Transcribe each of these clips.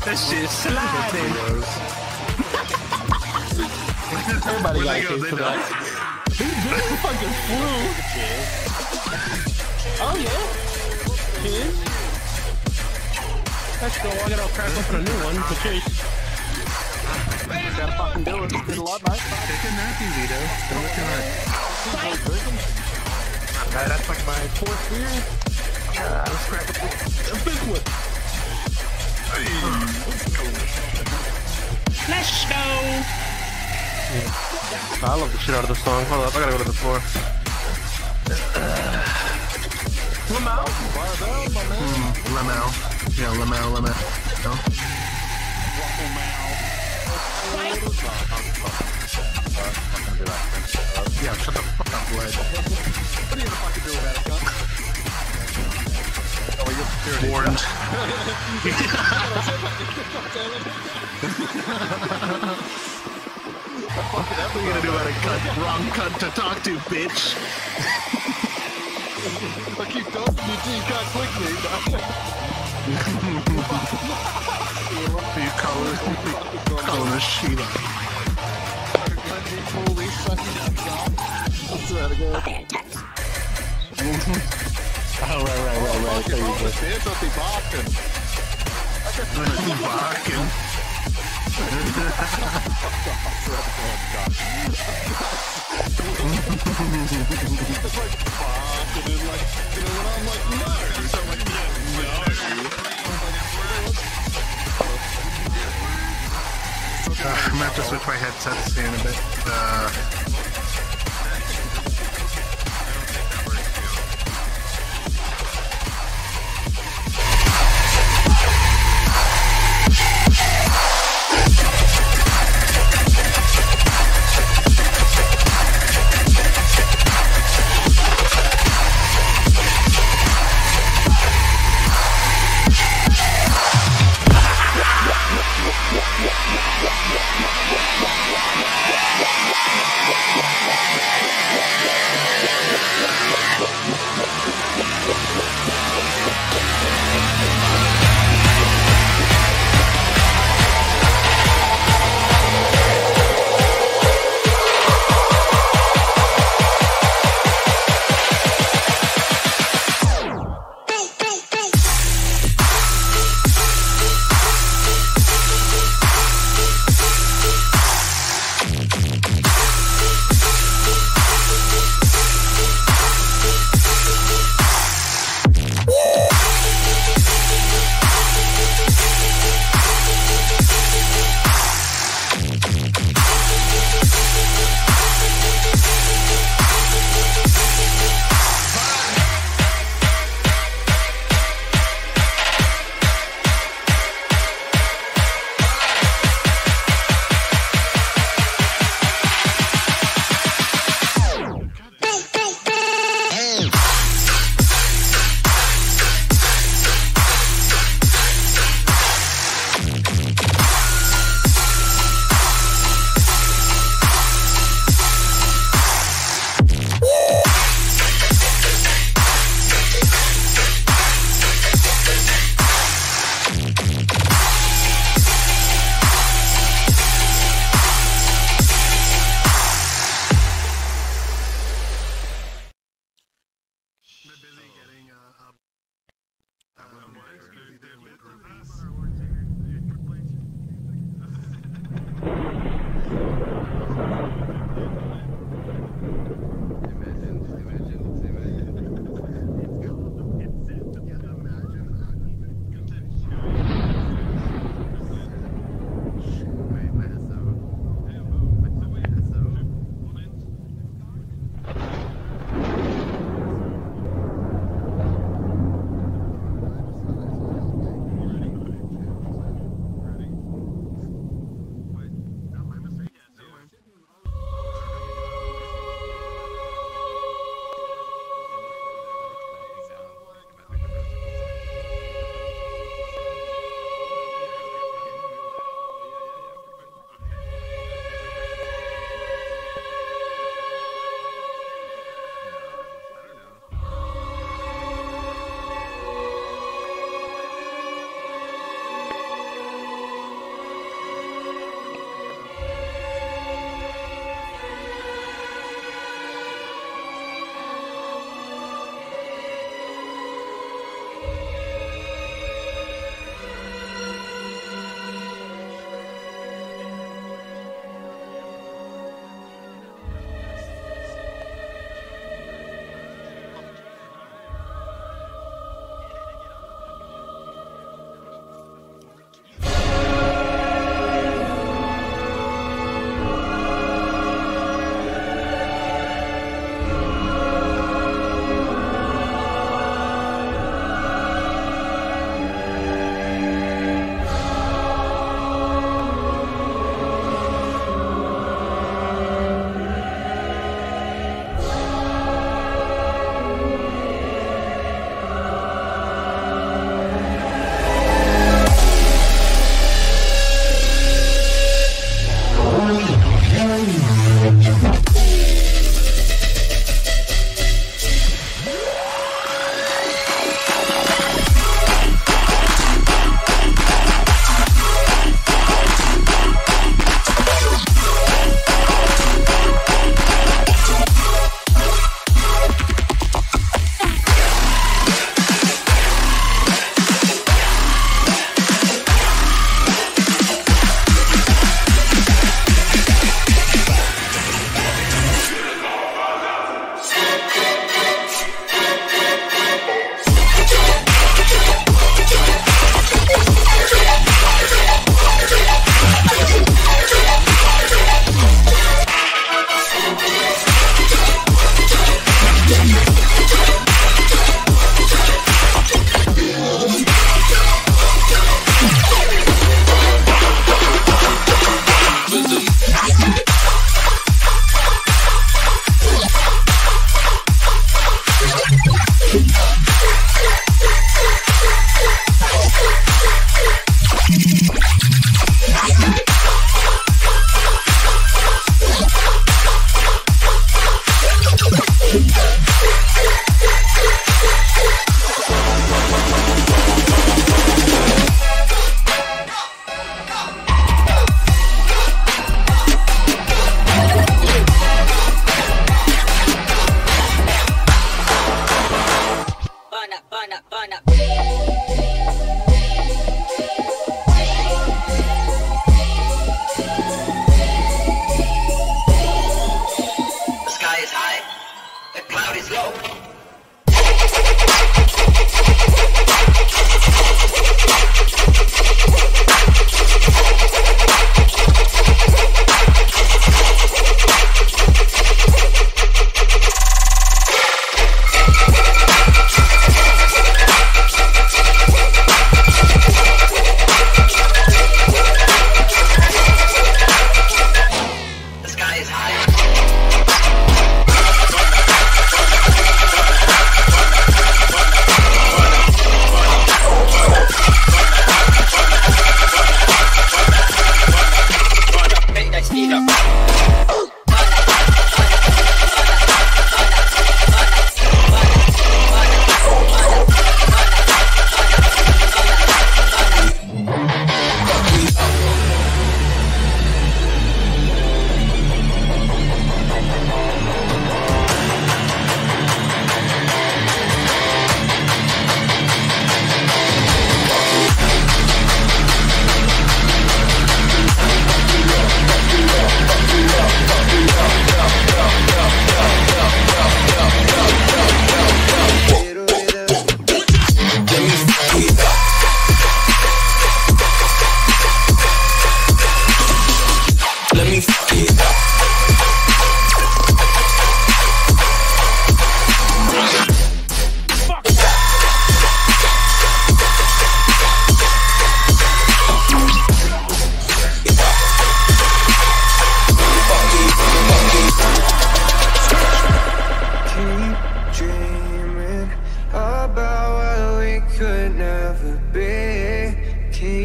That shit sliding. Everybody got a case for that. He fucking flew. Oh yeah. Kid. Let's go. I gotta crack open a new one to chase. Gotta fucking do it. Did a lot, mate. Take a nappy, Vito. Don't look at That's like my fourth beer. Let's crack a big one. Let's go! I love the shit out of this song. Hold up, I gotta go to the floor. Lamau. Lamau. Yeah, Lamau. No? Yeah, shut the fuck up, Blade. What are you gonna fucking do about it, cunt? Oh, you're security. Warned. What are you gonna do about a cunt? Wrong cunt to talk to, bitch. I keep talking to you till you can't click me. You call her Sheila. Holy fucking God. That's right, again. Oh, right. There you go. Bitch, I'll be barking. Barking. I'm gonna have to switch my headsets here in a bit.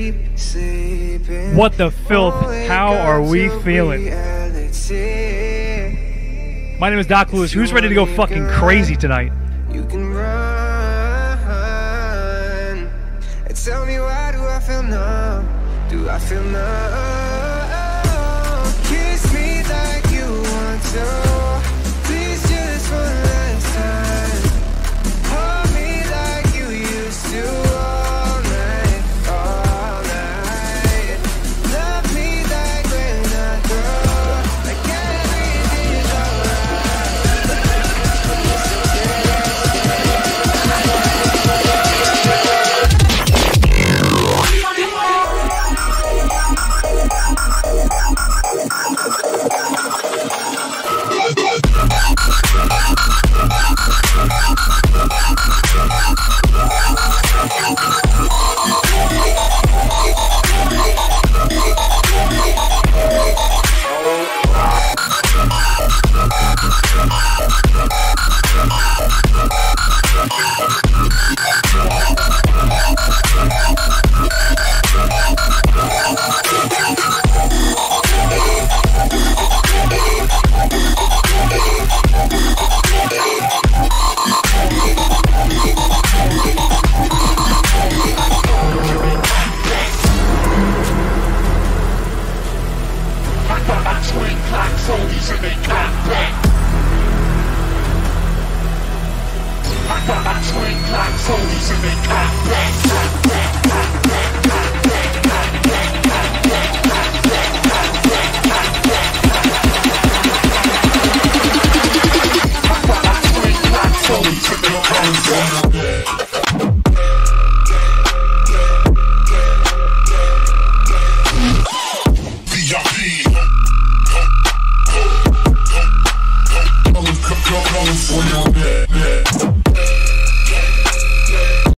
What the filth? How are we feeling? My name is Doc Lewis. Who's ready to go fucking crazy tonight? You can run. And tell me, why do I feel numb? Do I feel numb? Kiss me like you want to.